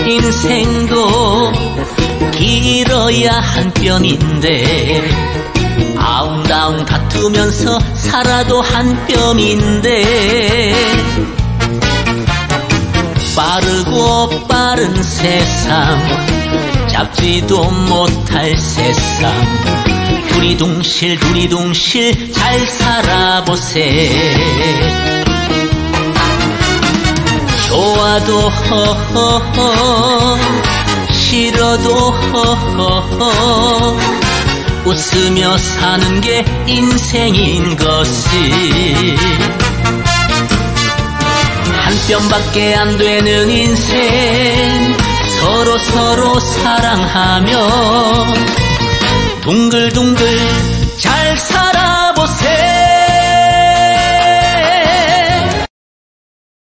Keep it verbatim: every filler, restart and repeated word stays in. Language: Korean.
인생도 길어야 한 뼘인데 아웅다웅 다투면서 살아도 한 뼘인데 빠르고 빠른 세상 잡지도 못할 세상 두리둥실 두리둥실 잘 살아보세. 좋아도 허허허 싫어도 허허허 웃으며 사는 게 인생인 것이 한 뼘밖에 안 되는 인생 서로 서로 사랑하며 둥글둥글 잘 살아보세.